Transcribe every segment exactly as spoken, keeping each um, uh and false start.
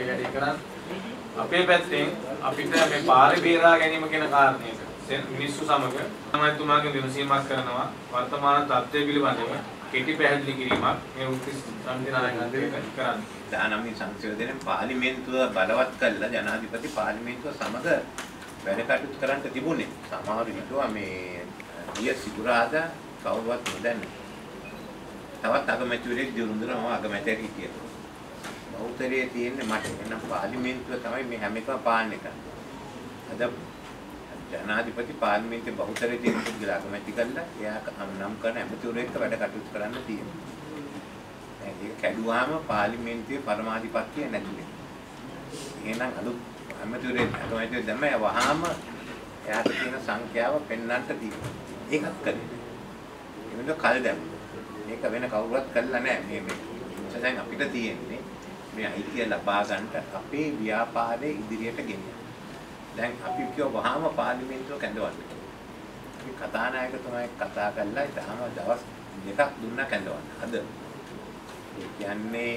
ඒ වැඩේ කරන්නේ. අපේ පැත්තෙන් අපිට මේ පාරේ බේරා ගැනීම කියන කාරණේට මිනිස්සු සමග සමාජතුමාගේ විමසීමක් කරනවා වර්තමාන තත්ත්වය පිළිබඳව කෙටි පැහැදිලි කිරීමක් මේ උත්සව සමිති නායකත්වයෙන් කරන්නේ. දහනවය සංශෝධනයේ පාර්ලිමේන්තුව බලවත් කළා ජනාධිපති පාර්ලිමේන්තුව සමග වැඩ කටයුතු කරන්න තිබුණේ. සමහර විටුවා මේ ඊය සිකුරාදා කවුරුවත් නොදන්නේ. තවත් අගමැතිවරයෙක් දිනුඳුරම අගමැතියෙක් හිටියා. බෞද්ධරයේ තියෙන්නේ මට එනම් පාර්ලිමේන්තුව තමයි මේ හැම එකම පාලනය කරන්නේ. අද ජනාධිපති පාර්ලිමේන්තුවේ බෞද්ධරයේ තියෙන පුද්ගලයා අගමැති කළා එයා නම් කරන ඇමතිවරයෙක්ව වැඩ කටයුතු කරන්න තියෙනවා. ඒක කැඩුවාම පාර්ලිමේන්තුවේ පරමාධිපත්‍යය නැතිවෙයි. එහෙනම් අලුත් ඇමතිවරයෙක් අගමැතිව දැම්ම වහාම එයාට තියෙන සංඛ්‍යාව පෙන්වන්නට තියෙනවා. ඒකත් කළේ. ඒකෙන්ද කල් දැම්මා. මේක වෙන කවුරුවත් කළා නැහැ. මේ මේ දැන් අපිට තියෙන්නේ මේ අයිතිය ලබා ගන්නට අපේ ව්‍යාපාරයේ ඉදිරියට ගෙනියන්න. දැන් අපි කියව වහාම පාර්ලිමේන්තුව කැඳවන්න. අපි කතානායකතුමා කතා කළා ඊටම දවස් දෙකක් දුන්නා කැඳවන්න. අද ඒ කියන්නේ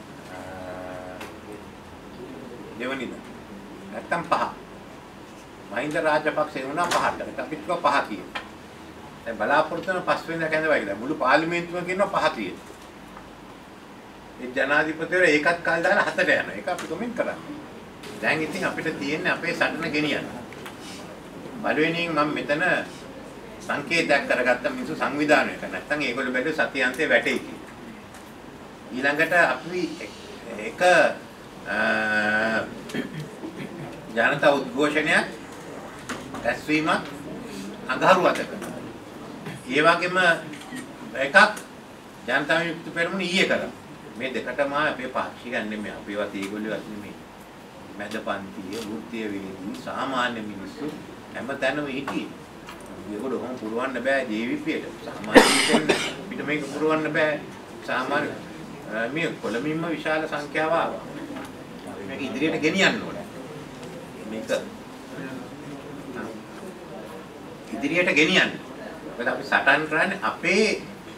දෙවනිද නැත්තම් පහ. මහින්ද රාජපක්ෂ වුණා පහට. අපිත් කව පහ කියලා. දැන් බලාපොරොත්තු වෙන පස් වෙනිදා කැඳවයි කියලා. මුළු පාර්ලිමේන්තුවම කියනවා පහ කියලා. ඒ ජනාධිපතිවරයා ඒකත් කල් දාලා හතට යනවා. ඒක අපි කමෙන්ට් කරන්නේ. දැන් ඉතින් අපිට තියෙන්නේ අපේ සටන ගෙනියන්න. බලවෙනින් මම මෙතන සංකේතයක් කරගත්ත මිනිස්සු සංවිධානයක නැත්තම් ඒගොල්ලෝ බැලුව සතියන්තේ වැටෙයි කියලා. ඊළඟට අපි එක ජනතා උද්ඝෝෂණයක් රැස්වීමක් අඟහරුවත කරනවා. ඒ වගේම එකක් ජනතා විමුක්ති පෙරමුණ ඊයේ කරා. මේ දෙකටම අපේ පාක්ෂිකයන් නෙමෙයි අපේවත් ඒගොල්ලෝවත් නෙමෙයි. මැදපන්තියේ වෘත්තීය වේදී සාමාන්‍ය මිනිස්සු හැමතැනම හිටියේ. ඒගොල්ලෝ කොහොම පුරවන්න බෑ ජීවිතයට. සාමාන්‍යයෙන් අපිට මේක පුරවන්න බෑ. සාමාන්‍ය මේ කොළඹින්ම විශාල සංඛ්‍යාව ආවා. මේක ඉදිරියට ගෙනියන්න ඕනේ. මේක ඉදිරියට ගෙනියන්න. මොකද අපි සටන් කරන්නේ අපේ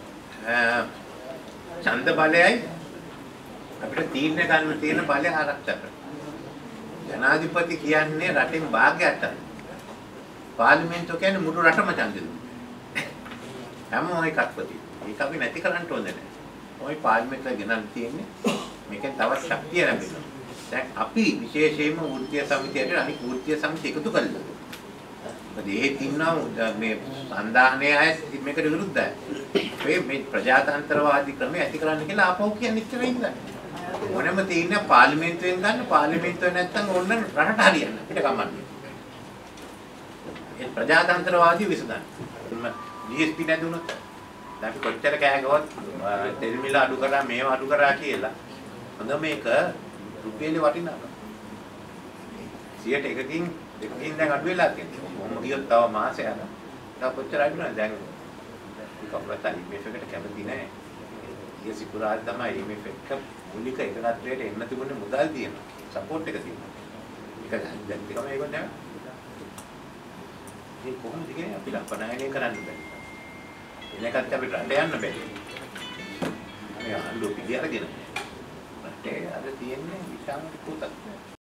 ඡන්ද බලයයි අපිට තීරණය ගන්න තියෙන බලය ආරක්ෂා කරන්න. ජනාධිපති කියන්නේ රටින් භාගයක් තමයි. පාර්ලිමේන්තුව කියන්නේ මුළු රටම ඡන්ද දෙනවා. හැමෝම එකක්පති. ඒක අපි නැති කරන්න ඕනේ නැහැ. ඔය පාර්ලිමේන්තුව ගෙනල්ලා තියෙන්නේ මේකෙන් තවත් ශක්තිය ලැබෙනවා. දැන් අපි විශේෂයෙන්ම වෘත්තීය සමිතියට අනිත් වෘත්තීය සමිති එකතු කළා. මොකද ඒ තින්නා මේ සන්දානයේ අය මේකට විරුද්ධයි. මේ මේ ප්‍රජාතන්ත්‍රවාදී ක්‍රමය ඇති කරන්න කියලා ආපහු කියන්නේ ඉච්චරයි ඉඳලා. මොනම තියෙන පාර්ලිමේන්තුවෙන් ගන්න පාර්ලිමේන්තුව නැත්තම් ඕන්න රටට හරියන්න අපිට කමන්නේ. ඒ ප්‍රජාතන්ත්‍රවාදී විසඳන්න. ඩී එස් පී නැදුනොත් දැන් අපි කොච්චර කෑගවත් තෙල් මිල අඩු කරා මේව අඩු කරා කියලා. හොඳ මේක රුපියලේ වටිනාකම. සියයට එකකින් දෙකකින් දැන් අඩු වෙලා තියෙනවා. කොහොම කියොත් තව මාසයක් යනවා. තව කොච්චර අඩු වෙනවද දැන්? කවුරුත් අයි එම් එෆ් එකට කැමති නැහැ. ඊයේ සිකුරාදා තමයි එම් එෆ් එක මූලික එකගත්වයට එන්න තිබුණේ මුදල් තියෙනවා. සපෝට් එක තියෙනවා. ඒක දැන් දෙකම ඒගොල්ලෝ නැහැ. මේ කොහොමද කියන්නේ අපි ලපනායනය කරන්න බෑ. එනකත් අපිට රට යන්න බෑ. අනේ ආණ්ඩුව පිළි අරගෙන. රටේ අද තියෙන්නේ විශාල කුතක්.